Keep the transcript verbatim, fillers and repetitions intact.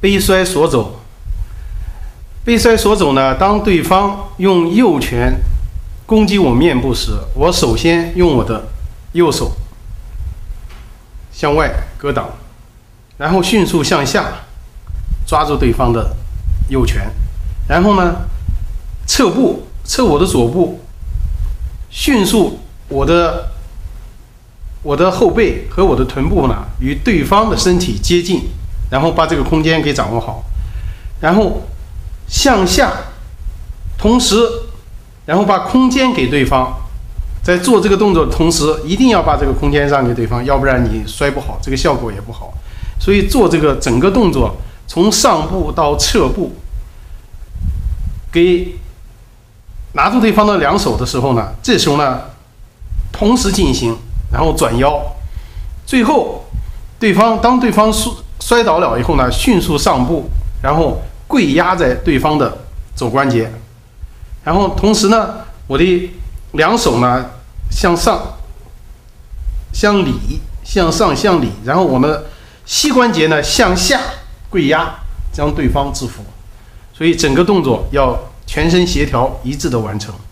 背摔锁肘。背摔锁肘呢，当对方用右拳攻击我面部时，我首先用我的右手向外格挡，然后迅速向下抓住对方的右拳，然后呢侧步，侧我的左步，迅速我的我的后背和我的臀部呢与对方的身体接近，然后把这个空间给掌握好，然后向下，同时然后把空间给对方。在做这个动作的同时，一定要把这个空间让给对方，要不然你摔不好，这个效果也不好。所以做这个整个动作，从上步到侧步，给拿住对方的两手的时候呢，这时候呢同时进行，然后转腰，最后对方当对方摔倒了以后呢，迅速上步，然后跪压在对方的肘关节，然后同时呢，我的两手呢向上向里，向上向里，然后我们膝关节呢向下跪压，将对方制服。所以整个动作要全身协调一致的完成。